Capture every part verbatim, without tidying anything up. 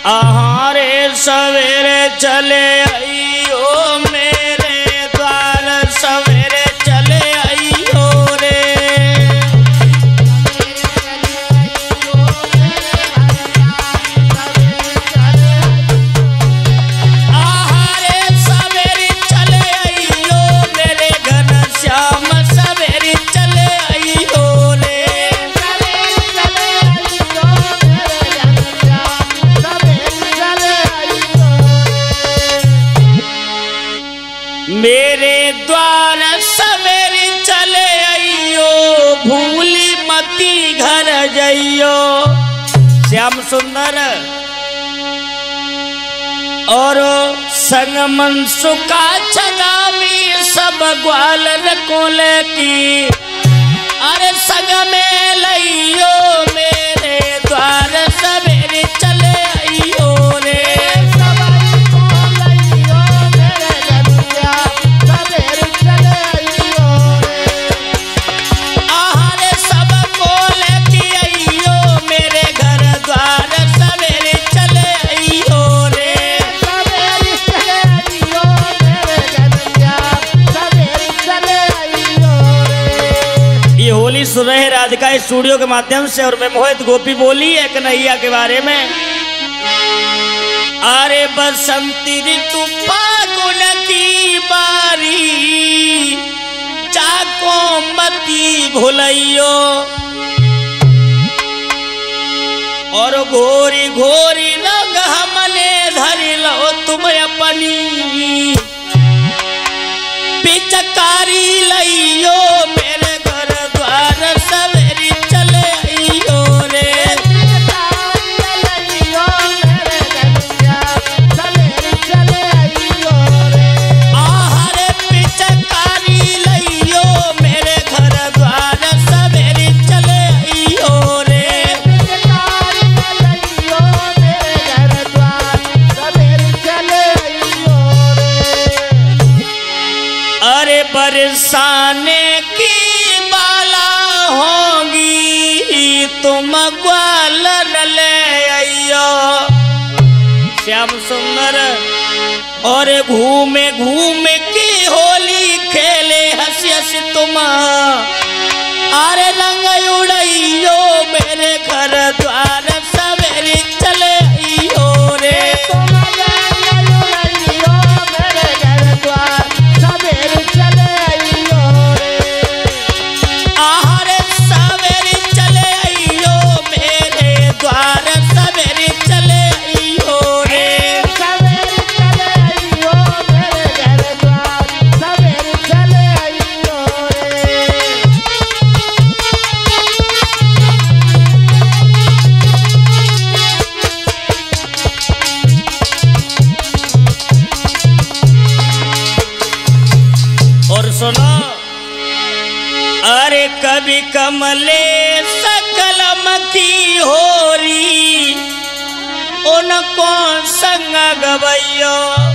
आहारे सवेरे चले आइयो मेरे द्वार सवेरे चले आइयो रे। आहारे सवेरे चले आइयो मेरे घन श्याम सवेरे चले आइयो रे। मेरे द्वार सवेरे चले आइयो भूली मती घर जाइयो। श्याम सुंदर और संग मनसुका छदामी सब ग्वालर कोले की अरे संग में लइयो मेरे द्वार सवेरे चले आइयो रे। सुन रहे राधिका स्टूडियो के माध्यम से और मैं मोहित गोपी बोली है कन्हैया के बारे में। अरे बसंती ऋतु फागुन की बारी चाको मती भुलैयो और घोरी घोरी रंग हमने धरि लो तुम अपनी पिचकारी लइयो मेरे घर द्वार सवेरे चले आइयो रे। आहारे पिचकारी लइयो मेरे घर द्वार सवेरे चले आइयो रे। अरे बरसाने की बाला होगी तुम ग्वालन ले आइयो। श्याम सुंदर और घूमे घूमे की होली खेले हंसी हंसी तुम अरे रंग उड़ाइयो मेरे घर द्वार सवेरे चले आइयो रे। सुनो अरे कभी कमले सकलम की होरी उनको संग गवैयो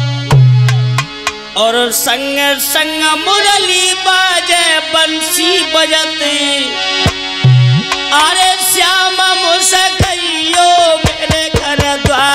और संग संग मुरली बाजे बंसी बजती अरे श्याम मुसकैयो मेरे घर द्वार